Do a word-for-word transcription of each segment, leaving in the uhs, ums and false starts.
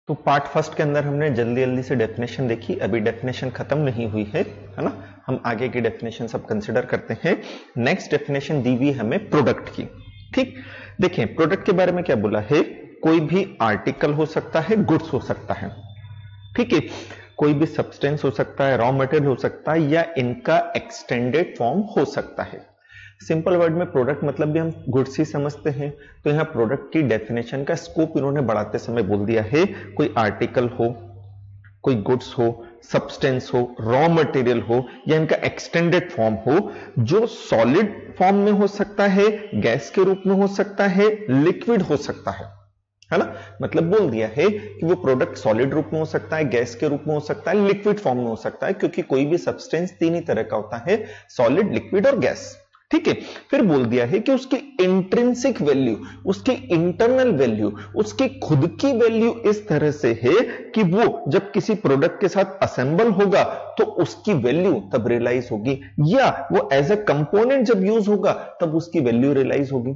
तो part first के अंदर हमने जल्दी जल्दी से डेफिनेशन देखी, अभी डेफिनेशन खत्म नहीं हुई है, है ना। हम आगे की डेफिनेशन सब कंसिडर करते हैं। नेक्स्ट डेफिनेशन दी हुई हमें प्रोडक्ट की। ठीक, देखें प्रोडक्ट के बारे में क्या बोला है, कोई भी आर्टिकल हो सकता है, गुड्स हो सकता है, ठीक है, कोई भी सब्सटेंस हो सकता है, रॉ मटेरियल हो सकता है, या इनका एक्सटेंडेड फॉर्म हो सकता है। सिंपल वर्ड में प्रोडक्ट मतलब भी हम गुड्स ही समझते हैं, तो यहां प्रोडक्ट की डेफिनेशन का स्कोप इन्होंने बढ़ाते समय बोल दिया है, कोई आर्टिकल हो, कोई गुड्स हो, सब्सटेंस हो, रॉ मटेरियल हो, या इनका एक्सटेंडेड फॉर्म हो, जो सॉलिड फॉर्म में हो सकता है, गैस के रूप में हो सकता है, लिक्विड हो सकता है, है ना। मतलब बोल दिया है कि वो प्रोडक्ट सॉलिड रूप में हो सकता है, गैस के रूप में हो सकता है, लिक्विड फॉर्म में हो सकता है, क्योंकि कोई भी सब्सटेंस तीन ही तरह का होता है, सॉलिड, लिक्विड और गैस। ठीक है, फिर बोल दिया है कि उसकी इंट्रिंसिक वैल्यू, उसकी इंटरनल वैल्यू, उसकी खुद की वैल्यू इस तरह से है कि वो जब किसी प्रोडक्ट के साथ असेंबल होगा तो उसकी वैल्यू तब रियलाइज होगी, या वो एज ए कंपोनेंट जब यूज होगा तब उसकी वैल्यू रियलाइज होगी।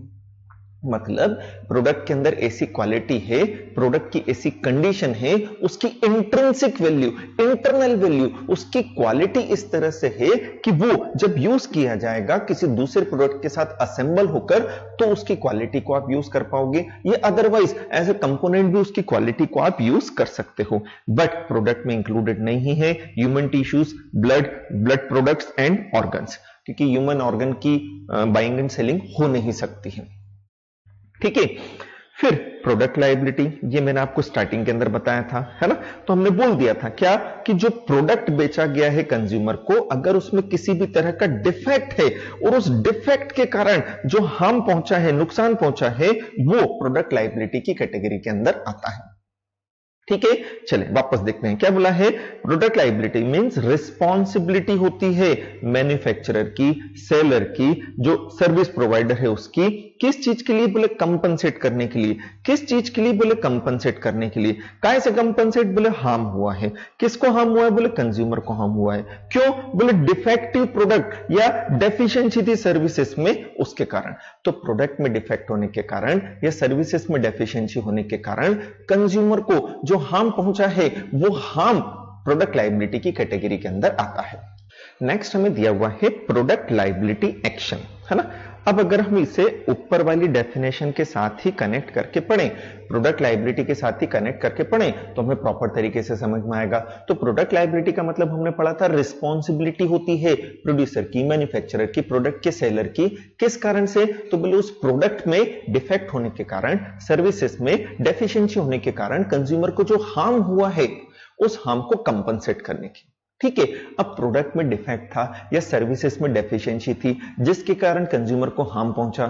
मतलब प्रोडक्ट के अंदर ऐसी क्वालिटी है, प्रोडक्ट की ऐसी कंडीशन है, उसकी इंट्रिंसिक वैल्यू, इंटरनल वैल्यू, उसकी क्वालिटी इस तरह से है कि वो जब यूज किया जाएगा किसी दूसरे प्रोडक्ट के साथ असेंबल होकर तो उसकी क्वालिटी को आप यूज कर पाओगे, या अदरवाइज एज ए कंपोनेंट भी उसकी क्वालिटी को आप यूज कर सकते हो। बट प्रोडक्ट में इंक्लूडेड नहीं है human tissues, blood, blood products and organs, क्योंकि ह्यूमन ऑर्गन की बाइंग एंड सेलिंग हो नहीं सकती है। ठीक है, फिर प्रोडक्ट लायबिलिटी, ये मैंने आपको स्टार्टिंग के अंदर बताया था, है ना। तो हमने बोल दिया था क्या कि जो प्रोडक्ट बेचा गया है कंज्यूमर को, अगर उसमें किसी भी तरह का डिफेक्ट है और उस डिफेक्ट के कारण जो हार्म पहुंचा है, नुकसान पहुंचा है, वो प्रोडक्ट लायबिलिटी की कैटेगरी के अंदर आता है। ठीक है, चले वापस देखते हैं क्या बोला है। प्रोडक्ट लायबिलिटी मींस रिस्पॉन्सिबिलिटी होती है मैन्युफैक्चरर की, सेलर की, जो सर्विस प्रोवाइडर है उसकी, किस चीज के लिए बोले कंपनसेट करने के लिए, किस चीज के लिए बोले कंपनसेट करने के लिए, काहे से कंपनसेट बोले हार्म हुआ है, किसको हार्म हुआ है बोले कंज्यूमर को हार्म हुआ है, क्यों बोले डिफेक्टिव प्रोडक्ट या डेफिशिएंसी थी सर्विसेज में, उसके कारण। तो प्रोडक्ट में डिफेक्ट होने के कारण या सर्विसेज में डेफिशिएंसी होने के कारण कंज्यूमर को जो हार्म पहुंचा है वो हार्म प्रोडक्ट लायबिलिटी की कैटेगरी के अंदर आता है। नेक्स्ट हमें दिया हुआ है प्रोडक्ट लायबिलिटी एक्शन, है ना। अब अगर हम इसे ऊपर वाली डेफिनेशन के साथ ही कनेक्ट करके पढ़ें, प्रोडक्ट लायबिलिटी के साथ ही कनेक्ट करके पढ़ें तो हमें प्रॉपर तरीके से समझ में आएगा। तो प्रोडक्ट लायबिलिटी का मतलब हमने पढ़ा था रिस्पॉन्सिबिलिटी होती है प्रोड्यूसर की, मैन्युफैक्चरर की, प्रोडक्ट के सेलर की, किस कारण से, तो बोले उस प्रोडक्ट में डिफेक्ट होने के कारण, सर्विसेज में डेफिशिएंसी होने के कारण कंज्यूमर को जो हार्म हुआ है उस हार्म को कंपनसेट करने की। ठीक है, अब प्रोडक्ट में डिफेक्ट था या सर्विसेज में डेफिशिएंसी थी जिसके कारण कंज्यूमर को हार्म पहुंचा,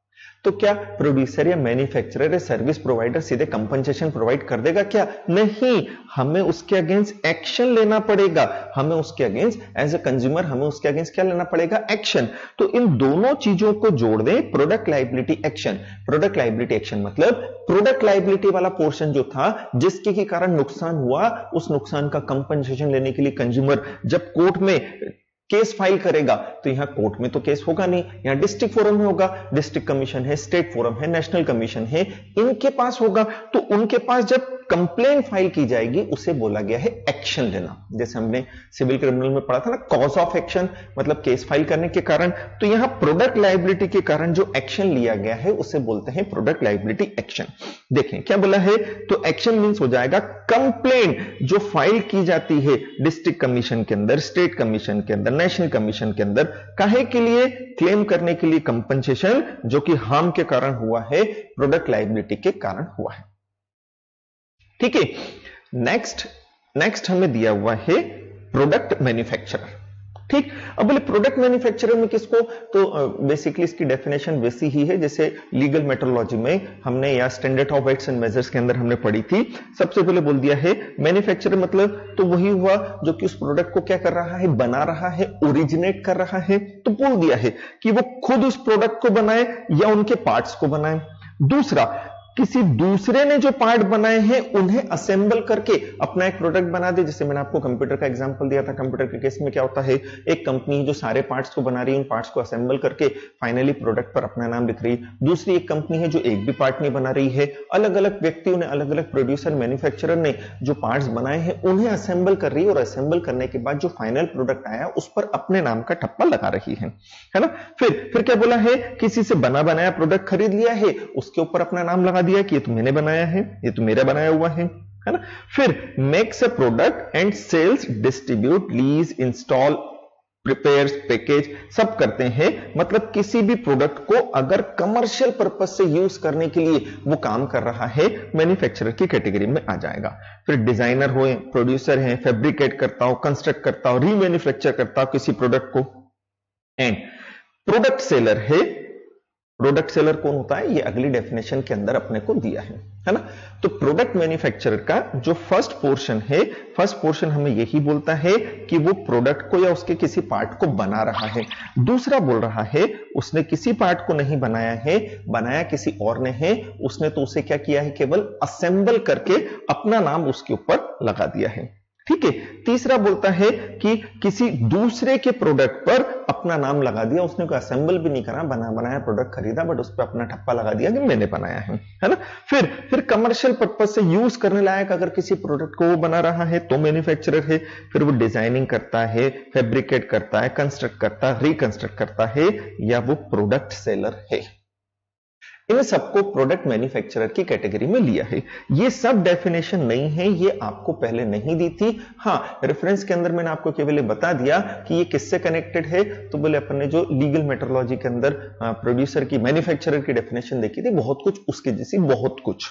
तो क्या प्रोड्यूसर या मैन्युफैक्चरर या सर्विस प्रोवाइडर सीधे कंपनसेशन प्रोवाइड कर देगा क्या? नहीं, हमें उसके अगेंस्ट एक्शन लेना पड़ेगा। हमें उसके अगेंस्ट एज ए कंज्यूमर हमें उसके अगेंस्ट क्या लेना पड़ेगा? एक्शन। तो इन दोनों चीजों को जोड़ दें, product liability action. Product liability action मतलब प्रोडक्ट लायबिलिटी वाला पोर्शन जो था जिसके के कारण नुकसान हुआ, उस नुकसान का कंपनसेशन लेने के लिए कंज्यूमर जब कोर्ट में केस फाइल करेगा, तो यहां कोर्ट में तो केस होगा नहीं, यहां डिस्ट्रिक्ट फोरम में होगा। डिस्ट्रिक्ट कमीशन है, स्टेट फोरम है, नेशनल कमीशन है, इनके पास होगा। तो उनके पास जब कंप्लेंट फाइल की जाएगी उसे बोला गया है एक्शन लेना। जैसे हमने सिविल क्रिमिनल में पढ़ा था ना, कॉज ऑफ एक्शन मतलब केस फाइल करने के कारण। तो यहां प्रोडक्ट लायबिलिटी के कारण जो एक्शन लिया गया है उसे बोलते हैं प्रोडक्ट लायबिलिटी एक्शन। देखें क्या बोला है, तो एक्शन मींस हो जाएगा कंप्लेंट जो फाइल की जाती है डिस्ट्रिक्ट कमीशन के अंदर, स्टेट कमीशन के अंदर, नेशनल कमीशन के अंदर, काहे के लिए? क्लेम करने के लिए कंपनसेशन जो कि हार्म के कारण हुआ है, प्रोडक्ट लायबिलिटी के कारण हुआ है। ठीक है, नेक्स्ट नेक्स्ट हमें दिया हुआ है प्रोडक्ट मैन्युफैक्चरर। ठीक, अब बोले प्रोडक्ट मैन्युफैक्चरर में किसको, तो बेसिकली इसकी डेफिनेशन वैसी ही है जैसे लीगल मेट्रोलॉजी में हमने या standard of acts and measures के अंदर हमने पढ़ी थी। सबसे पहले बोल दिया है मैन्युफैक्चरर मतलब तो वही हुआ जो कि उस प्रोडक्ट को क्या कर रहा है, बना रहा है, ओरिजिनेट कर रहा है। तो बोल दिया है कि वो खुद उस प्रोडक्ट को बनाए या उनके पार्ट्स को बनाए। दूसरा, किसी दूसरे ने जो पार्ट बनाए हैं उन्हें असेंबल करके अपना एक प्रोडक्ट बना दे। जैसे मैंने आपको कंप्यूटर का एग्जांपल दिया था, कंप्यूटर के केस में क्या होता है, एक कंपनी जो सारे पार्ट्स को बना रही है, उन पार्ट्स को असेंबल करके फाइनली प्रोडक्ट पर अपना नाम लिख रही है। दूसरी एक कंपनी है जो एक भी पार्ट नहीं बना रही है, अलग अलग व्यक्तियों ने, अलग अलग प्रोड्यूसर, मैन्युफैक्चरर ने जो पार्ट्स बनाए हैं उन्हें असेंबल कर रही है, और असेंबल करने के बाद जो फाइनल प्रोडक्ट आया उस पर अपने नाम का ठप्पा लगा रही है, है ना। फिर फिर क्या बोला है, किसी से बना बनाया प्रोडक्ट खरीद लिया है, उसके ऊपर अपना नाम लगा दिया कि ये तो मैंने बनाया है, ये तो मेरा बनाया हुआ है, है ना। फिर makes a product and sells, distribute, lease, install, prepares, package, सब करते हैं। मतलब किसी भी प्रोडक्ट को अगर कमर्शियल पर्पज से यूज करने के लिए वो काम कर रहा है, मैन्युफैक्चरर की कैटेगरी में आ जाएगा। फिर डिजाइनर हो, प्रोड्यूसर है, फैब्रिकेट करता हो, कंस्ट्रक्ट करता हो, रीमैन्युफैक्चर करता हो किसी प्रोडक्ट को। एंड प्रोडक्ट सेलर है। प्रोडक्ट सेलर कौन होता है, ये अगली डेफिनेशन के अंदर अपने को दिया है, है ना। तो प्रोडक्ट मैन्युफैक्चरर का जो फर्स्ट पोर्शन है, फर्स्ट पोर्शन हमें यही बोलता है कि वो प्रोडक्ट को या उसके किसी पार्ट को बना रहा है। दूसरा बोल रहा है उसने किसी पार्ट को नहीं बनाया है, बनाया किसी और ने है, उसने तो उसे क्या किया है, केवल असेंबल करके अपना नाम उसके ऊपर लगा दिया है, ठीक है। तीसरा बोलता है कि किसी दूसरे के प्रोडक्ट पर अपना नाम लगा दिया, उसने कोई असेंबल भी नहीं करा, बना बनाया प्रोडक्ट खरीदा, बट उस पर अपना ठप्पा लगा दिया कि मैंने बनाया है, है ना। फिर फिर कमर्शियल पर्पज से यूज करने लायक अगर किसी प्रोडक्ट को वो बना रहा है तो मैन्युफैक्चरर है। फिर वो डिजाइनिंग करता है, फैब्रिकेट करता है, कंस्ट्रक्ट करता है, रिकंस्ट्रक्ट करता है, या वो प्रोडक्ट सेलर है। इन सबको प्रोडक्ट मैन्युफैक्चरर की कैटेगरी में लिया है। ये सब डेफिनेशन नहीं है, ये आपको पहले नहीं दी थी। हाँ, रेफरेंस के अंदर मैंने आपको केवल बता दिया कि ये किससे कनेक्टेड है, तो बोले अपन ने जो लीगल मेट्रोलॉजी के अंदर प्रोड्यूसर की, मैन्युफैक्चरर की डेफिनेशन देखी थी, बहुत कुछ उसके जैसी, बहुत कुछ।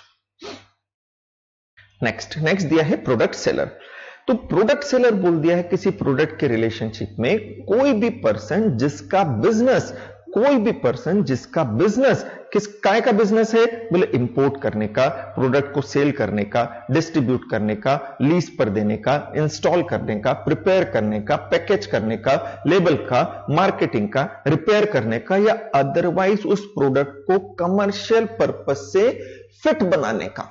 नेक्स्ट नेक्स्ट दिया है प्रोडक्ट सेलर। तो प्रोडक्ट सेलर बोल दिया है किसी प्रोडक्ट के रिलेशनशिप में कोई भी पर्सन जिसका बिजनेस कोई भी पर्सन जिसका बिजनेस किस काय का बिजनेस है, बोले इंपोर्ट करने का, प्रोडक्ट को सेल करने का, डिस्ट्रीब्यूट करने का, लीज पर देने का, इंस्टॉल करने का, प्रिपेयर करने का, पैकेज करने का, लेबल का, मार्केटिंग का, रिपेयर करने का, या अदरवाइज उस प्रोडक्ट को कमर्शियल पर्पज से फिट बनाने का।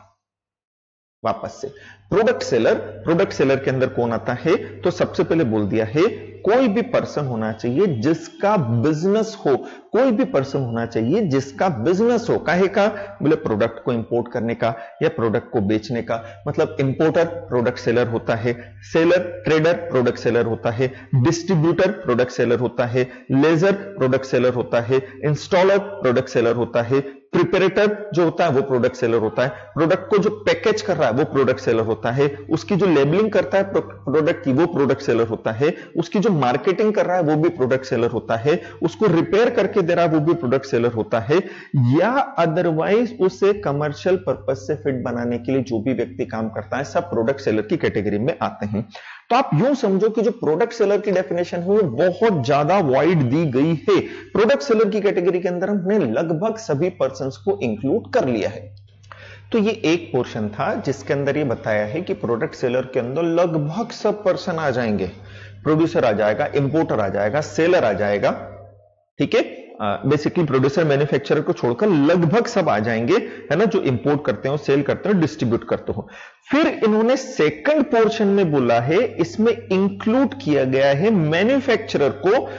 वापस से प्रोडक्ट सेलर, प्रोडक्ट सेलर के अंदर कौन आता है, तो सबसे पहले बोल दिया है कोई भी पर्सन होना चाहिए जिसका बिजनेस हो, कोई भी पर्सन होना चाहिए जिसका बिजनेस हो। काहे का, बोले प्रोडक्ट को इंपोर्ट करने का या प्रोडक्ट को बेचने का। मतलब इंपोर्टर प्रोडक्ट सेलर होता है, सेलर ट्रेडर प्रोडक्ट सेलर होता है, डिस्ट्रीब्यूटर प्रोडक्ट सेलर होता है, लेजर प्रोडक्ट सेलर होता है, इंस्टॉलर प्रोडक्ट सेलर होता है, प्रिपरेटर जो होता है वो प्रोडक्ट सेलर होता है, प्रोडक्ट को जो पैकेज कर रहा है वो प्रोडक्ट सेलर होता है, उसकी जो लेबलिंग करता है प्रोडक्ट की वो प्रोडक्ट सेलर होता है, उसकी जो मार्केटिंग कर रहा है वो भी प्रोडक्ट सेलर होता है, उसको रिपेयर करके दे रहा है वो भी प्रोडक्ट सेलर होता है, या अदरवाइज उसे कमर्शियल पर्पज से फिट बनाने के लिए जो भी व्यक्ति काम करता है, सब प्रोडक्ट सेलर की कैटेगरी में आते हैं। तो आप यूं समझो कि जो प्रोडक्ट सेलर की डेफिनेशन है वो बहुत ज्यादा वाइड दी गई है। प्रोडक्ट सेलर की कैटेगरी के अंदर हमने लगभग सभी पर्संस को इंक्लूड कर लिया है। तो ये एक पोर्शन था जिसके अंदर ये बताया है कि प्रोडक्ट सेलर के अंदर लगभग सब पर्सन आ जाएंगे। प्रोड्यूसर आ जाएगा, इंपोर्टर आ जाएगा, सेलर आ जाएगा, ठीक है। बेसिकली प्रोड्यूसर मैन्युफैक्चरर को छोड़कर लगभग सब आ जाएंगे, है ना, जो इंपोर्ट करते हो, सेल करते हो, डिस्ट्रीब्यूट करते हो। फिर इन्होंने सेकंड पोर्शन में बोला है, इसमें इंक्लूड किया गया है मैन्युफैक्चरर को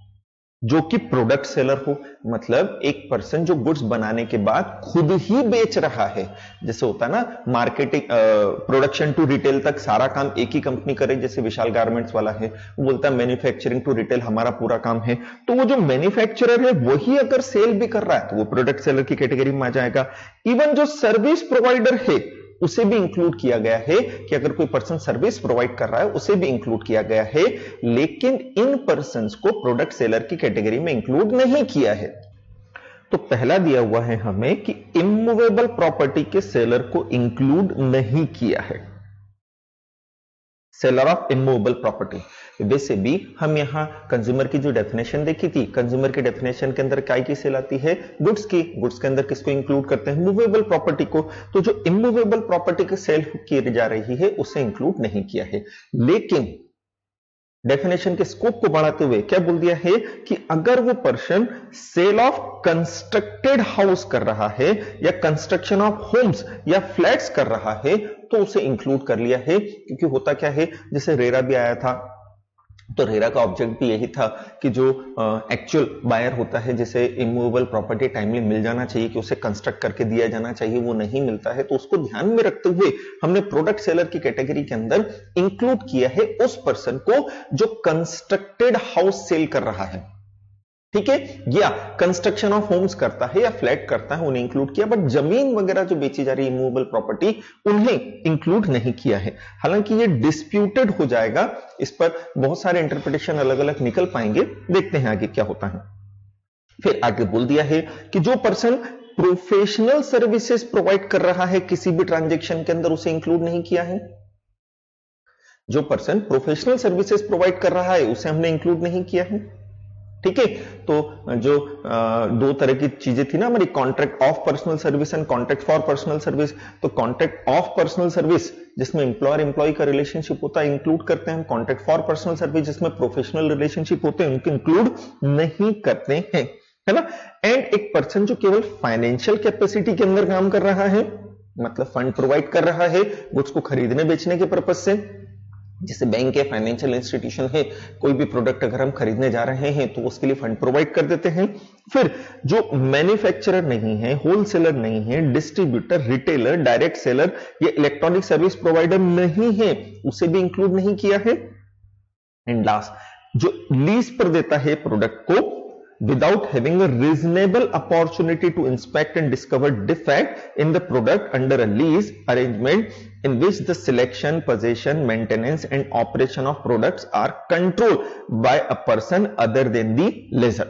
जो कि प्रोडक्ट सेलर हो। मतलब एक पर्सन जो गुड्स बनाने के बाद खुद ही बेच रहा है, जैसे होता है ना मार्केटिंग, प्रोडक्शन टू रिटेल तक सारा काम एक ही कंपनी करे, जैसे विशाल गारमेंट्स वाला है, वो बोलता है मैन्युफैक्चरिंग टू रिटेल हमारा पूरा काम है। तो वो जो मैन्युफैक्चरर है वही अगर सेल भी कर रहा है तो वो प्रोडक्ट सेलर की कैटेगरी में आ जाएगा। इवन जो सर्विस प्रोवाइडर है उसे भी इंक्लूड किया गया है कि अगर कोई पर्सन सर्विस प्रोवाइड कर रहा है उसे भी इंक्लूड किया गया है, लेकिन इन पर्संस को प्रोडक्ट सेलर की कैटेगरी में इंक्लूड नहीं किया है। तो पहला दिया हुआ है हमें कि इमूवेबल प्रॉपर्टी के सेलर को इंक्लूड नहीं किया है, सेलर ऑफ इमूवेबल प्रॉपर्टी। वैसे भी हम यहां कंज्यूमर की जो डेफिनेशन देखी थी, कंज्यूमर की डेफिनेशन के अंदर काय की सेल आती है, गुड्स की। गुड्स के अंदर किसको इंक्लूड करते हैं, मूवेबल प्रॉपर्टी को। तो जो इमूवेबल प्रॉपर्टी की सेल की जा रही है उसे इंक्लूड नहीं किया है। लेकिन डेफिनेशन के स्कोप को बढ़ाते हुए क्या बोल दिया है कि अगर वो person sale of constructed house कर रहा है या कंस्ट्रक्शन ऑफ होम्स या फ्लैट्स कर रहा है तो उसे इंक्लूड कर लिया है, क्योंकि होता क्या है, जैसे रेरा भी आया था तो रेरा का ऑब्जेक्ट भी यही था कि जो एक्चुअल बायर होता है, जैसे इमूवेबल प्रॉपर्टी टाइमली मिल जाना चाहिए कि उसे कंस्ट्रक्ट करके दिया जाना चाहिए, वो नहीं मिलता है, तो उसको ध्यान में रखते हुए हमने प्रोडक्ट सेलर की कैटेगरी के अंदर इंक्लूड किया है उस पर्सन को जो कंस्ट्रक्टेड हाउस सेल कर रहा है, ठीक है, या कंस्ट्रक्शन ऑफ होम्स करता है या फ्लैट करता है, उन्हें इंक्लूड किया, बट जमीन वगैरह जो बेची जा रही है इमूवेबल प्रॉपर्टी उन्हें इंक्लूड नहीं किया है। हालांकि ये डिस्प्यूटेड हो जाएगा, इस पर बहुत सारे इंटरप्रिटेशन अलग अलग निकल पाएंगे, देखते हैं आगे क्या होता है। फिर आगे बोल दिया है कि जो पर्सन प्रोफेशनल सर्विसेज प्रोवाइड कर रहा है किसी भी ट्रांजेक्शन के अंदर, उसे इंक्लूड नहीं किया है। जो पर्सन प्रोफेशनल सर्विसेज प्रोवाइड कर रहा है उसे हमने इंक्लूड नहीं किया है, ठीक है। तो जो आ, दो तरह की चीजें थी ना हमारी, contract of personal service and contract for personal service, तो कॉन्ट्रैक्ट ऑफ पर्सनल सर्विस जिसमें एम्प्लॉयर एम्प्लॉय का रिलेशनशिप होता है इंक्लूड करते हैं हम, कॉन्ट्रैक्ट फॉर पर्सनल सर्विस जिसमें प्रोफेशनल रिलेशनशिप होते हैं उनको इंक्लूड नहीं करते हैं, है ना। एंड एक पर्सन जो केवल फाइनेंशियल कैपेसिटी के अंदर काम कर रहा है, मतलब फंड प्रोवाइड कर रहा है गुड्स को खरीदने बेचने के पर्पज से, जैसे बैंक है, फाइनेंशियल इंस्टीट्यूशन है, कोई भी प्रोडक्ट अगर हम खरीदने जा रहे हैं तो उसके लिए फंड प्रोवाइड कर देते हैं। फिर जो मैन्युफैक्चरर नहीं है, होलसेलर नहीं है, डिस्ट्रीब्यूटर, रिटेलर, डायरेक्ट सेलर या इलेक्ट्रॉनिक सर्विस प्रोवाइडर नहीं है, उसे भी इंक्लूड नहीं किया है। एंड लास्ट, जो लीज पर देता है प्रोडक्ट को without having a reasonable opportunity to inspect and discover defect in the product under a lease arrangement in which the selection, possession, maintenance and operation of products are controlled by a person other than the lessor।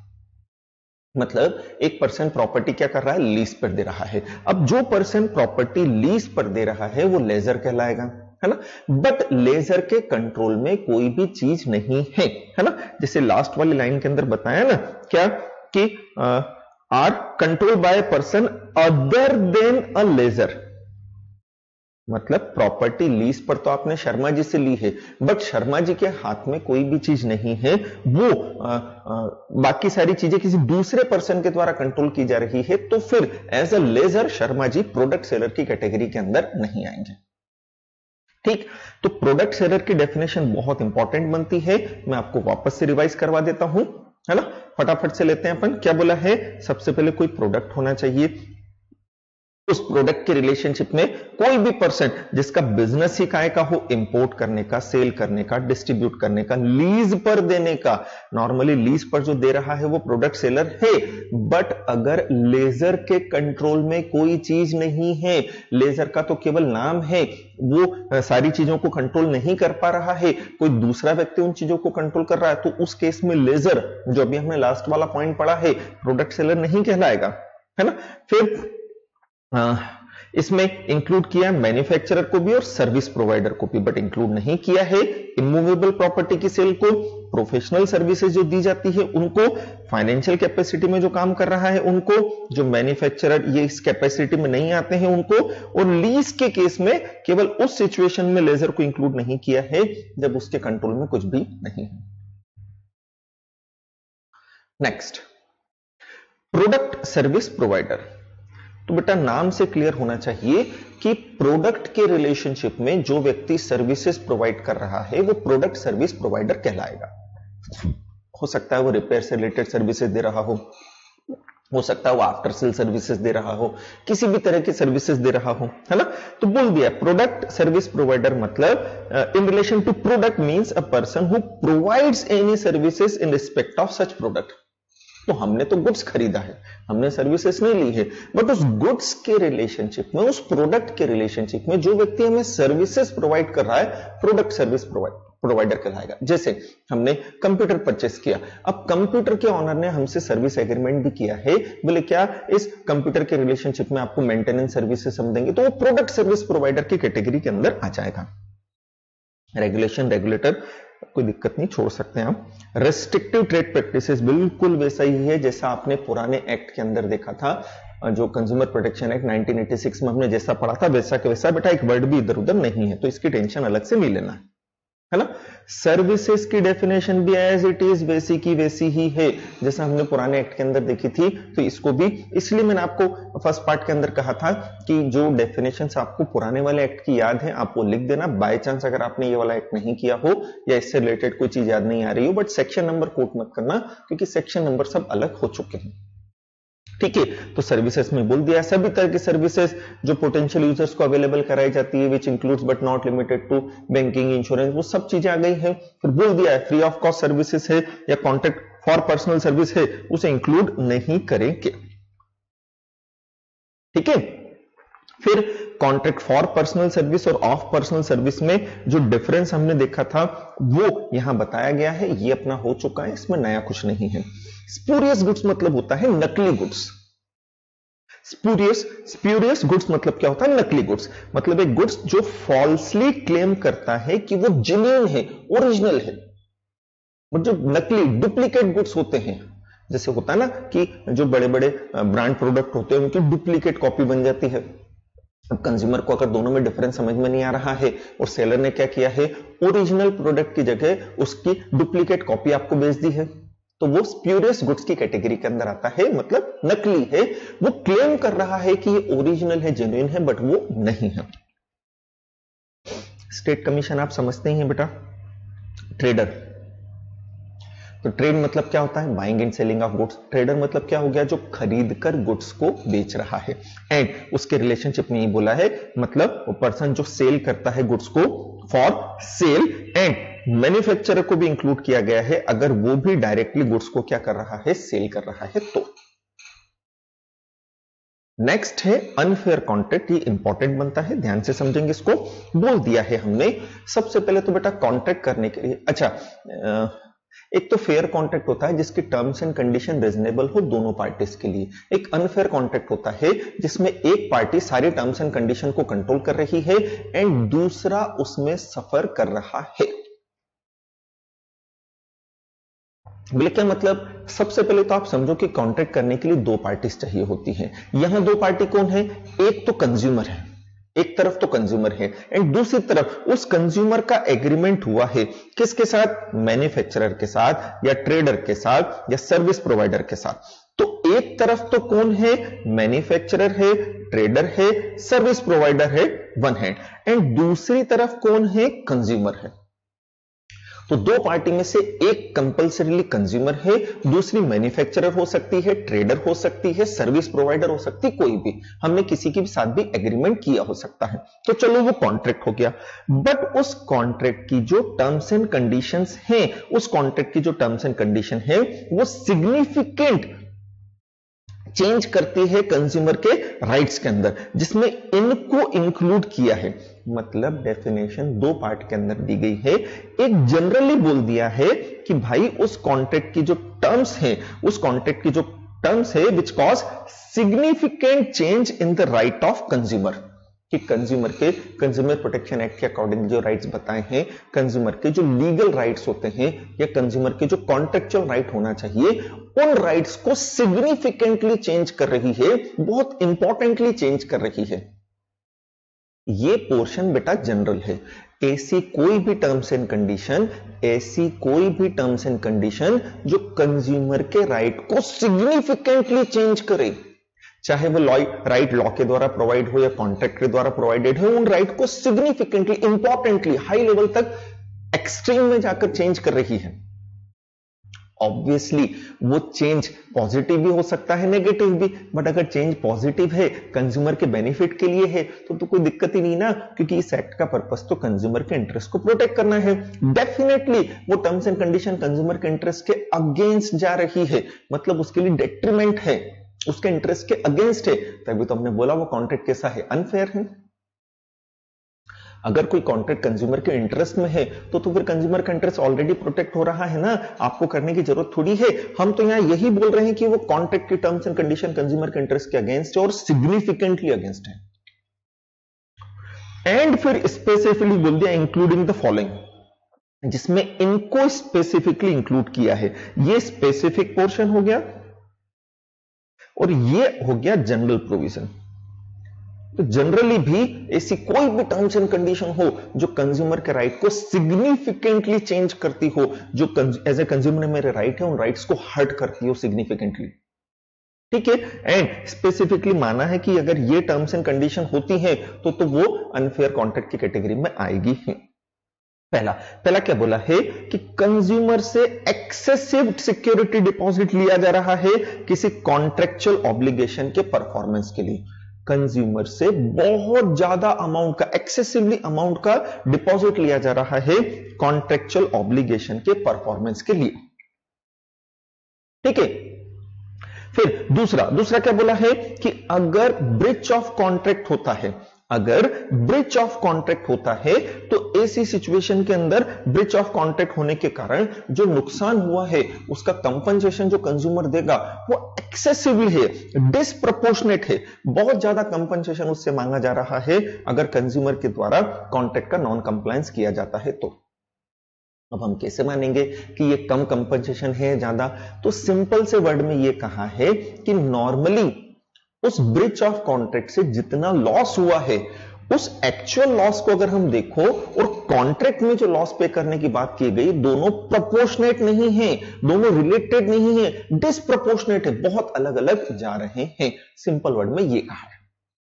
मतलब एक person property क्या कर रहा है, lease पर दे रहा है। अब जो पर्सन प्रॉपर्टी लीज पर दे रहा है वो लेजर कहलाएगा, है ना। बट लेजर के कंट्रोल में कोई भी चीज नहीं है, है ना। जैसे लास्ट वाली लाइन के अंदर बताया ना क्या कि are control by person other than a lessor, मतलब प्रॉपर्टी लीज पर तो आपने शर्मा जी से ली है, बट शर्मा जी के हाथ में कोई भी चीज नहीं है, वो आ, आ, बाकी सारी चीजें किसी दूसरे पर्सन के द्वारा कंट्रोल की जा रही है, तो फिर as a lessor Sharma ji product seller की कैटेगरी के अंदर नहीं आएंगे, ठीक। तो प्रोडक्ट सेलर की डेफिनेशन बहुत इंपॉर्टेंट बनती है, मैं आपको वापस से रिवाइज करवा देता हूं, है ना। फटाफट से लेते हैं अपन। क्या बोला है, सबसे पहले कोई प्रोडक्ट होना चाहिए, उस प्रोडक्ट के रिलेशनशिप में कोई भी पर्सन जिसका बिजनेस ही काय का हो, इंपोर्ट करने का, सेल करने का, डिस्ट्रीब्यूट करने का, लीज पर देने का। नॉर्मली लीज पर जो दे रहा है वो प्रोडक्ट सेलर है, बट अगर लेजर के कंट्रोल में कोई चीज नहीं है, लेजर का तो केवल नाम है, वो सारी चीजों को कंट्रोल नहीं कर पा रहा है, कोई दूसरा व्यक्ति उन चीजों को कंट्रोल कर रहा है, तो उस केस में लेजर, जो अभी हमने लास्ट वाला पॉइंट पढ़ा है, प्रोडक्ट सेलर नहीं कहलाएगा, है ना। फिर आ, इसमें इंक्लूड किया मैन्युफैक्चरर को भी और सर्विस प्रोवाइडर को भी, बट इंक्लूड नहीं किया है इमूवेबल प्रॉपर्टी की सेल को, प्रोफेशनल सर्विसेज जो दी जाती है उनको, फाइनेंशियल कैपेसिटी में जो काम कर रहा है उनको, जो मैन्युफैक्चरर ये इस कैपेसिटी में नहीं आते हैं उनको, और लीज के केस में केवल उस सिचुएशन में लेजर को इंक्लूड नहीं किया है जब उसके कंट्रोल में कुछ भी नहीं है। Next, product service provider. तो बेटा नाम से क्लियर होना चाहिए कि प्रोडक्ट के रिलेशनशिप में जो व्यक्ति सर्विसेज प्रोवाइड कर रहा है वो प्रोडक्ट सर्विस प्रोवाइडर कहलाएगा। हो सकता है वो रिपेयर से रिलेटेड सर्विसेज दे रहा हो, हो सकता है वो आफ्टर सेल सर्विसेज दे रहा हो, किसी भी तरह की सर्विसेज दे रहा हो, है ना। तो बोल दिया प्रोडक्ट सर्विस प्रोवाइडर मतलब in relation to product means a person who provides any services in respect of such product. तो हमने तो गुड्स खरीदा है, हमने सर्विसेज नहीं ली है, बट उस गुड्स के रिलेशनशिप में, उस प्रोडक्ट के रिलेशनशिप में जो व्यक्ति हमें सर्विसेज प्रोवाइड कर रहा है, प्रोडक्ट सर्विस प्रोवाइड प्रोवाइडर कहलाएगा। जैसे हमने कंप्यूटर परचेस किया, अब कंप्यूटर के ऑनर ने हमसे सर्विस एग्रीमेंट भी किया है, बोले क्या इस कंप्यूटर के रिलेशनशिप में आपको मेंटेनेंस सर्विसेज हम देंगे, तो वो प्रोडक्ट सर्विस प्रोवाइडर की कैटेगरी के अंदर आ जाएगा। रेगुलेशन रेगुलेटर कोई दिक्कत नहीं, छोड़ सकते हैं आप। रेस्ट्रिक्टिव ट्रेड प्रैक्टिसेस बिल्कुल वैसा ही है जैसा आपने पुराने एक्ट के अंदर देखा था, जो consumer protection act nineteen eighty six में हमने जैसा पढ़ा था वैसा के वैसा, बेटा एक वर्ड भी इधर उधर नहीं है, तो इसकी टेंशन अलग से नहीं लेना है, है ना। सर्विसेज की डेफिनेशन भी एज इट इज वैसी की वैसी ही है जैसा हमने पुराने एक्ट के अंदर देखी थी, तो इसको भी इसलिए मैंने आपको फर्स्ट पार्ट के अंदर कहा था कि जो डेफिनेशन आपको पुराने वाले एक्ट की याद है आप वो लिख देना। बाय चांस अगर आपने ये वाला एक्ट नहीं किया हो या इससे रिलेटेड कोई चीज याद नहीं आ रही हो, बट सेक्शन नंबर कोट मत करना क्योंकि सेक्शन नंबर सब अलग हो चुके हैं, ठीक है। तो सर्विसेज में बोल दिया सभी तरह की सर्विसेज जो पोटेंशियल यूजर्स को अवेलेबल कराई जाती है, which includes but not limited to banking, insurance, वो सब चीजें आ गई है। फिर बोल दिया है फ्री ऑफ कॉस्ट सर्विसेज है या कॉन्ट्रैक्ट फॉर पर्सनल सर्विस है उसे इंक्लूड नहीं करेंगे, ठीक है। फिर कॉन्ट्रैक्ट फॉर पर्सनल सर्विस और ऑफ पर्सनल सर्विस में जो डिफरेंस हमने देखा था वो यहां बताया गया है, ये अपना हो चुका है, इसमें नया कुछ नहीं है। स्पूरियस गुड्स मतलब होता है नकली गुड्स। स्पूरियस स्पूरियस गुड्स मतलब क्या होता है? नकली गुड्स। मतलब एक गुड्स जो फॉल्सली क्लेम करता है कि वो जेन्युइन है, ओरिजिनल है, और जो नकली डुप्लीकेट गुड्स होते हैं, जैसे होता है ना कि जो बड़े बड़े ब्रांड प्रोडक्ट होते हैं उनकी डुप्लीकेट कॉपी बन जाती है। अब कंज्यूमर को अगर दोनों में डिफरेंस समझ में नहीं आ रहा है और सेलर ने क्या किया है, ओरिजिनल प्रोडक्ट की जगह उसकी डुप्लीकेट कॉपी आपको बेच दी है, तो वो स्प्यूरियस गुड्स की कैटेगरी के अंदर आता है, मतलब नकली है। वो क्लेम कर रहा है कि ये ओरिजिनल है, जेन्युइन है, बट वो नहीं है। स्टेट कमीशन आप समझते ही हैं बेटा, ट्रेडर। तो ट्रेड मतलब क्या होता है? Buying and selling of goods. Trader मतलब क्या हो गया? जो खरीद कर गुड्स को बेच रहा है। एंड उसके रिलेशनशिप में ही बोला है, मतलब वो पर्सन जो सेल करता है गुड्स को फॉर सेल, एंड मैन्युफैक्चरर को भी इंक्लूड किया गया है अगर वो भी डायरेक्टली गुड्स को क्या कर रहा है, सेल कर रहा है तो। नेक्स्ट है अनफेयर कॉन्ट्रैक्ट। ये इंपॉर्टेंट बनता है, ध्यान से समझेंगे इसको। बोल दिया है हमने सबसे पहले तो बेटा कॉन्ट्रैक्ट करने के लिए, अच्छा एक तो फेयर कॉन्ट्रैक्ट होता है जिसकी टर्म्स एंड कंडीशन रिजनेबल हो दोनों पार्टीज के लिए। एक अनफेयर कॉन्ट्रैक्ट होता है जिसमें एक पार्टी सारी टर्म्स एंड कंडीशन को कंट्रोल कर रही है एंड दूसरा उसमें सफर कर रहा है। बोले क्या मतलब? सबसे पहले तो आप समझो कि कॉन्ट्रैक्ट करने के लिए दो पार्टीज चाहिए होती हैं। यहां दो पार्टी कौन है? एक तो कंज्यूमर है, एक तरफ तो कंज्यूमर है, एंड दूसरी तरफ उस कंज्यूमर का एग्रीमेंट हुआ है किसके साथ? मैन्युफैक्चरर के साथ या ट्रेडर के साथ या सर्विस प्रोवाइडर के साथ। तो एक तरफ तो कौन है? मैन्युफैक्चरर है, ट्रेडर है, सर्विस प्रोवाइडर है, वन हैंड, एंड दूसरी तरफ कौन है? कंज्यूमर है। तो दो पार्टी में से एक कंपल्सरीली कंज्यूमर है, दूसरी मैन्युफैक्चरर हो सकती है, ट्रेडर हो सकती है, सर्विस प्रोवाइडर हो सकती है, कोई भी। हमने किसी के साथ भी एग्रीमेंट किया हो सकता है, तो चलो वो कॉन्ट्रैक्ट हो गया। बट उस कॉन्ट्रैक्ट की जो टर्म्स एंड कंडीशंस हैं, उस कॉन्ट्रैक्ट की जो टर्म्स एंड कंडीशन है वो सिग्निफिकेंट चेंज करती है कंज्यूमर के राइट्स के अंदर, जिसमें इनको इंक्लूड किया है। मतलब डेफिनेशन दो पार्ट के अंदर दी गई है। एक जनरली बोल दिया है कि भाई उस कॉन्ट्रैक्ट की जो टर्म्स हैं, उस कॉन्ट्रैक्ट की जो टर्म्स है which cause significant change in the right of consumer, कि कंज्यूमर के कंज्यूमर प्रोटेक्शन एक्ट के अकॉर्डिंग जो राइट्स बताए हैं, कंज्यूमर के जो लीगल राइट्स होते हैं या कंज्यूमर के जो कॉन्ट्रेक्चुअल राइट होना चाहिए, उन राइट्स को सिग्निफिकेंटली चेंज कर रही है, बहुत इंपॉर्टेंटली चेंज कर रही है। ये पोर्शन बेटा जनरल है। ऐसी कोई भी टर्म्स एंड कंडीशन ऐसी कोई भी टर्म्स एंड कंडीशन जो कंज्यूमर के राइट को सिग्निफिकेंटली चेंज करे, चाहे वो लॉ राइट लॉ के द्वारा प्रोवाइड हो या कॉन्ट्रैक्ट के द्वारा प्रोवाइडेड हो, उन राइट को सिग्निफिकेंटली, इंपॉर्टेंटली, हाई लेवल तक, एक्सट्रीम में जाकर चेंज कर रही है। ऑब्वियसली वो चेंज पॉजिटिव भी हो सकता है, नेगेटिव भी, बट अगर चेंज पॉजिटिव है, कंज्यूमर के बेनिफिट के लिए है, तो तो कोई दिक्कत ही नहीं ना, क्योंकि इस एक्ट का पर्पस तो कंज्यूमर के इंटरेस्ट को प्रोटेक्ट करना है। डेफिनेटली वो टर्म्स एंड कंडीशन कंज्यूमर के इंटरेस्ट के अगेंस्ट जा रही है, मतलब उसके लिए डेट्रीमेंट है, उसके इंटरेस्ट के अगेंस्ट है, तभी तो हमने बोला वो कॉन्ट्रैक्ट कैसा है? अनफेयर है। अगर कोई कॉन्ट्रैक्ट कंज्यूमर के इंटरेस्ट में है तो तो फिर कंज्यूमर का इंटरेस्ट ऑलरेडी प्रोटेक्ट हो रहा है ना, आपको करने की जरूरत थोड़ी है। हम तो यहां यही बोल रहे हैं कि वो कॉन्ट्रैक्ट की टर्म्स एंड कंडीशन कंज्यूमर के इंटरेस्ट के अगेंस्ट है और सिग्निफिकेंटली अगेंस्ट है। एंड फिर स्पेसिफिकली बोल दिया इंक्लूडिंग द फॉलोइंग, जिसमें इनको स्पेसिफिकली इंक्लूड किया है। ये स्पेसिफिक पोर्शन हो गया और ये हो गया जनरल प्रोविजन। तो जनरली भी ऐसी कोई भी टर्म्स एंड कंडीशन हो जो कंज्यूमर के राइट को सिग्निफिकेंटली चेंज करती हो, जो एज ए कंज्यूमर मेरे राइट है उन राइट्स को हर्ट करती हो सिग्निफिकेंटली, ठीक है। एंड स्पेसिफिकली माना है कि अगर ये टर्म्स एंड कंडीशन होती है तो तो वो अनफेयर कॉन्ट्रैक्ट की कैटेगरी में आएगी ही। पहला पहला क्या बोला है कि कंज्यूमर से एक्सेसिव सिक्योरिटी डिपॉजिट लिया जा रहा है किसी कॉन्ट्रेक्चुअल ऑब्लिगेशन के परफॉर्मेंस के लिए। कंज्यूमर से बहुत ज्यादा अमाउंट का, एक्सेसिवली अमाउंट का डिपॉजिट लिया जा रहा है कॉन्ट्रेक्चुअल ऑब्लिगेशन के परफॉर्मेंस के लिए, ठीक है। फिर दूसरा दूसरा क्या बोला है कि अगर ब्रीच ऑफ कॉन्ट्रैक्ट होता है, अगर ब्रीच ऑफ कॉन्ट्रैक्ट होता है तो ऐसी सिचुएशन के अंदर ब्रीच ऑफ कॉन्ट्रैक्ट होने के कारण जो नुकसान हुआ है उसका कंपनसेशन जो कंज्यूमर देगा वो एक्सेसिवली है, डिसप्रोपोर्शनेट है, बहुत ज्यादा कंपनसेशन उससे मांगा जा रहा है अगर कंज्यूमर के द्वारा कॉन्ट्रैक्ट का नॉन कंप्लायंस किया जाता है तो। अब हम कैसे मानेंगे कि ये कम कंपनसेशन है ज्यादा? तो सिंपल से वर्ड में ये कहा है कि नॉर्मली उस ब्रीच ऑफ कॉन्ट्रैक्ट से जितना लॉस हुआ है उस एक्चुअल लॉस को अगर हम देखो और कॉन्ट्रैक्ट में जो लॉस पे करने की बात की गई दोनों प्रोपोर्शनेट नहीं है, दोनों रिलेटेड नहीं है, डिसप्रोपोर्शनेट है, बहुत अलग अलग जा रहे हैं। सिंपल वर्ड में ये कहा है।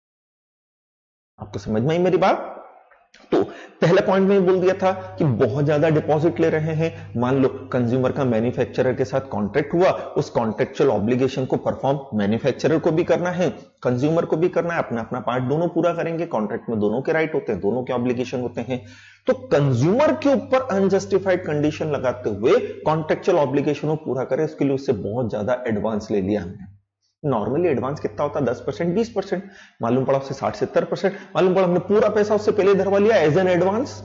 आपको समझ में आई मेरी बात? तो पहले पॉइंट में बोल दिया था कि बहुत ज्यादा डिपॉजिट ले रहे हैं। मान लो कंज्यूमर का मैन्युफैक्चरर के साथ कॉन्ट्रैक्ट हुआ, उस कॉन्ट्रैक्चुअल ऑब्लिगेशन को परफॉर्म मैन्युफैक्चरर को भी करना है, कंज्यूमर को भी करना है, अपना अपना पार्ट दोनों पूरा करेंगे। कॉन्ट्रैक्ट में दोनों के राइट होते हैं, दोनों के ऑब्लिगेशन होते हैं। तो कंज्यूमर के ऊपर अनजस्टिफाइड कंडीशन लगाते हुए कॉन्ट्रैक्चुअल ऑब्लिगेशन को पूरा करें, इसके लिए उससे बहुत ज्यादा एडवांस ले लिया हमने। नॉर्मली एडवांस कितना होता है? दस परसेंट, बीस परसेंट। मालूम पड़ा उससे साठ सत्तर परसेंट, मालूम पड़ा हमने पूरा पैसा उससे पहले धरवा लिया एज एन एडवांस।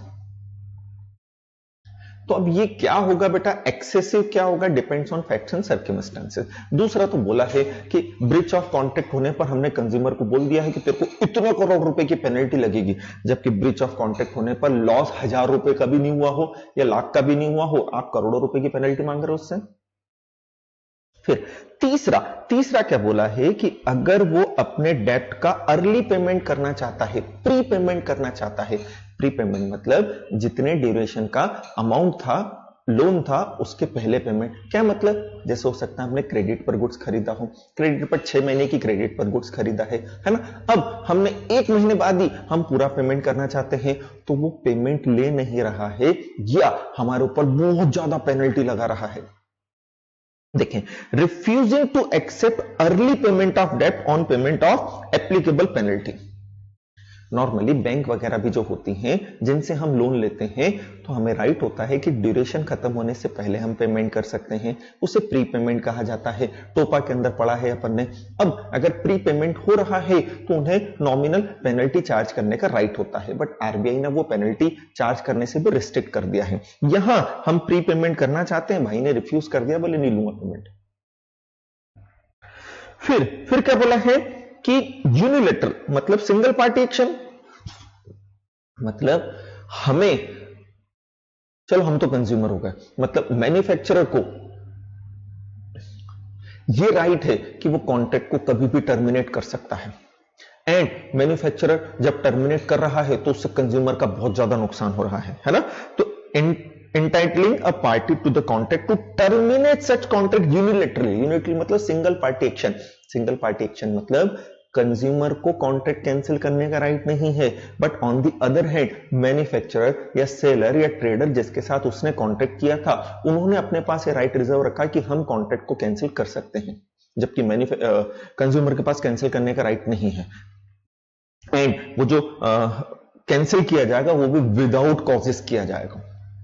तो अब ये क्या होगा बेटा? एक्सेसिव क्या होगा? Depends on facts and circumstances. दूसरा तो बोला है कि ब्रीच ऑफ कॉन्ट्रैक्ट होने पर हमने कंज्यूमर को बोल दिया है कि तेरे को इतने करोड़ रुपए की पेनल्टी लगेगी, जबकि ब्रीच ऑफ कॉन्ट्रैक्ट होने पर लॉस हजार रुपए का भी नहीं हुआ हो या लाख का भी नहीं हुआ हो, आप करोड़ों रुपए की पेनल्टी मांग रहे हो उससे। फिर तीसरा तीसरा क्या बोला है कि अगर वो अपने डेट का अर्ली पेमेंट करना चाहता है, प्री पेमेंट करना चाहता है। प्री पेमेंट मतलब जितने ड्यूरेशन का अमाउंट था, लोन था, उसके पहले पेमेंट। क्या मतलब? जैसे हो सकता है हमने क्रेडिट पर गुड्स खरीदा हो, क्रेडिट पर छह महीने की क्रेडिट पर गुड्स खरीदा है है ना। अब हमने एक महीने बाद ही हम पूरा पेमेंट करना चाहते हैं तो वो पेमेंट ले नहीं रहा है या हमारे ऊपर बहुत ज्यादा पेनल्टी लगा रहा है। देखें, refusing to accept early payment of debt on payment of applicable penalty. Normally bank वगैरह भी जो होती हैं जिनसे हम लोन लेते हैं तो हमें राइट होता है कि ड्यूरेशन खत्म होने से पहले हम पेमेंट कर सकते हैं, उसे प्री पेमेंट कहा जाता है। टोपा के अंदर पढ़ा है अपन ने। अब अगर प्री पेमेंट हो रहा है तो उन्हें नॉमिनल पेनल्टी चार्ज करने का राइट होता है, बट आरबीआई ने वो पेनल्टी चार्ज करने से भी रिस्ट्रिक्ट कर दिया है। यहां हम प्री पेमेंट करना चाहते हैं, भाई ने रिफ्यूज कर दिया, बोले नहीं लूंगा पेमेंट। फिर फिर क्या बोला है कि यूनिलेटरल मतलब सिंगल पार्टी एक्शन, मतलब हमें, चलो हम तो कंज्यूमर हो गए, मतलब मैन्युफैक्चरर को ये राइट है कि वो कॉन्ट्रैक्ट को कभी भी टर्मिनेट कर सकता है। एंड मैन्युफैक्चरर जब टर्मिनेट कर रहा है तो उससे कंज्यूमर का बहुत ज्यादा नुकसान हो रहा है, है ना। तो entitling a party to the contract to terminate such contract unilaterally, unilaterally मतलब single party action. Single party action मतलब कंज्यूमर को कॉन्ट्रैक्ट कैंसिल करने का राइट नहीं है, but on the other hand manufacturer या सेलर या ट्रेडर जिसके साथ उसने कॉन्ट्रैक्ट किया था उन्होंने अपने पास ये राइट रिजर्व रखा कि हम कॉन्ट्रैक्ट को कैंसिल कर सकते हैं, जबकि कंज्यूमर के पास कैंसिल करने का राइट नहीं है। एंड वो जो कैंसिल किया जाएगा वो भी विदाउट कॉजेस किया जाएगा।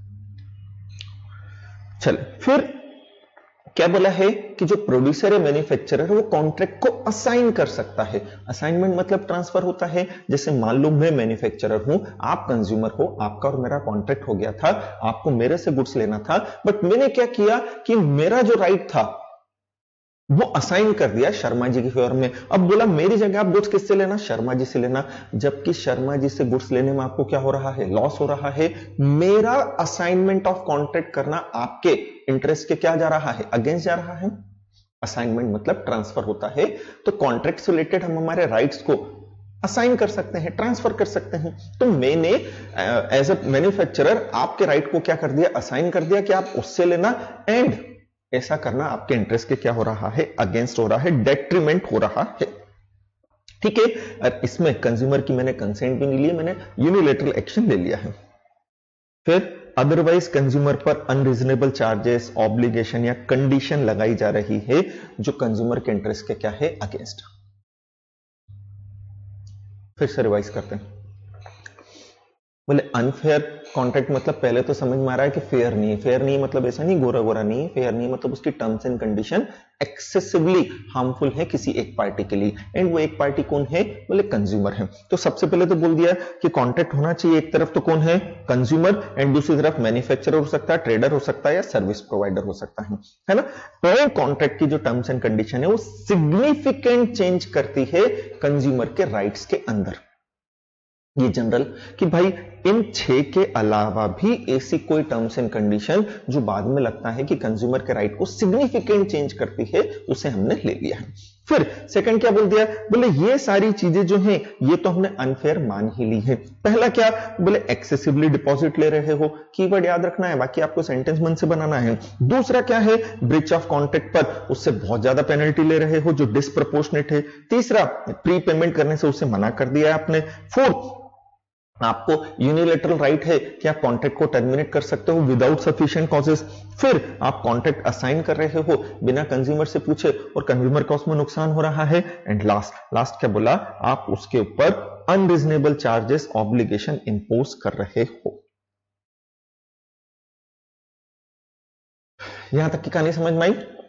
चल फिर क्या बोला है कि जो प्रोड्यूसर है मैन्युफैक्चरर वो कॉन्ट्रैक्ट को असाइन कर सकता है। असाइनमेंट मतलब ट्रांसफर होता है। जैसे मान लो मैं मैन्युफैक्चरर हूं, आप कंज्यूमर हो, आपका और मेरा कॉन्ट्रैक्ट हो गया था, आपको मेरे से गुड्स लेना था, बट मैंने क्या किया कि मेरा जो राइट था वो असाइन कर दिया शर्मा जी के फेवर में। अब बोला मेरी जगह आप गुड्स किससे लेना? शर्मा जी से लेना, जबकि शर्मा जी से गुड्स लेने में आपको क्या हो रहा है? लॉस हो रहा है। मेरा असाइनमेंट ऑफ कॉन्ट्रैक्ट करना आपके इंटरेस्ट के क्या जा रहा है? अगेंस्ट जा रहा है। असाइनमेंट मतलब ट्रांसफर होता है। तो कॉन्ट्रैक्ट से रिलेटेड हम हमारे राइट्स को असाइन कर सकते हैं, ट्रांसफर कर सकते हैं। तो मैंने एज अ मैन्युफैक्चरर आपके राइट को क्या कर दिया, असाइन कर दिया कि आप उससे लेना, एंड ऐसा करना आपके इंटरेस्ट के क्या हो रहा है, अगेंस्ट हो रहा है, डेट्रीमेंट हो रहा है। ठीक है, और इसमें कंज्यूमर की मैंने कंसेंट भी नहीं ली, मैंने यूनिलेटरल एक्शन ले लिया है। फिर अदरवाइज कंज्यूमर पर अनरीजनेबल चार्जेस, ऑब्लिगेशन या कंडीशन लगाई जा रही है जो कंज्यूमर के इंटरेस्ट के क्या है, अगेंस्ट। फिर से रिवाइज करते हैं। बोले अनफेयर कॉन्ट्रैक्ट मतलब पहले तो समझ में आ रहा है कि फेयर नहीं है। फेयर नहीं मतलब ऐसा नहीं गोरा गोरा नहीं है, फेयर नहीं मतलब उसकी terms and condition excessively harmful है किसी एक पार्टी के लिए, एंड वो एक पार्टी कौन है, बोले कंज्यूमर है। तो सबसे पहले तो बोल दिया कि कॉन्ट्रैक्ट होना चाहिए एक तरफ तो कौन है, कंज्यूमर, एंड दूसरी तरफ मैन्युफैक्चरर हो सकता है, ट्रेडर हो सकता है, या सर्विस प्रोवाइडर हो सकता है, है ना। तो कॉन्ट्रैक्ट की जो टर्म्स एंड कंडीशन है वो सिग्निफिकेंट चेंज करती है कंज्यूमर के राइट्स के अंदर। ये जनरल कि भाई इन छह के अलावा भी ऐसी कोई टर्म्स एंड कंडीशन जो बाद में लगता है कि कंज्यूमर के राइट को सिग्निफिकेंट चेंज करती है, उसे हमने ले लिया है। फिर सेकंड क्या बोल दिया, बोले ये सारी चीजें जो हैं ये तो हमने अनफेयर मान ही ली है। पहला क्या, बोले एक्सेसिवली डिपॉजिट ले रहे हो, कीवर्ड याद रखना है, बाकी आपको सेंटेंस मन से बनाना है। दूसरा क्या है, ब्रीच ऑफ कॉन्ट्रैक्ट पर उससे बहुत ज्यादा पेनल्टी ले रहे हो जो डिसप्रपोर्शनेट है। तीसरा, प्री पेमेंट करने से उसे मना कर दिया है आपने। फोर्थ, आपको यूनिलेटरल राइट है कि आप कॉन्ट्रैक्ट को टर्मिनेट कर सकते हो विदाउट सफिशिएंट कॉजेस। फिर आप कॉन्ट्रैक्ट असाइन कर रहे हो बिना कंज्यूमर से पूछे और कंज्यूमर का उसमें नुकसान हो रहा है। एंड लास्ट लास्ट क्या बोला, आप उसके ऊपर अनरीजनेबल चार्जेस, ऑब्लिगेशन इंपोज कर रहे हो। यहां तक की कहानी समझ में आई।